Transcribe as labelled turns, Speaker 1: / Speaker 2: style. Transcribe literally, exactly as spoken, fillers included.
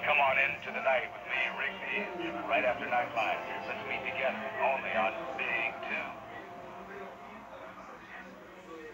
Speaker 1: Come on into the night with me, Rigby, right after Nightline. Let's meet together only on Big two.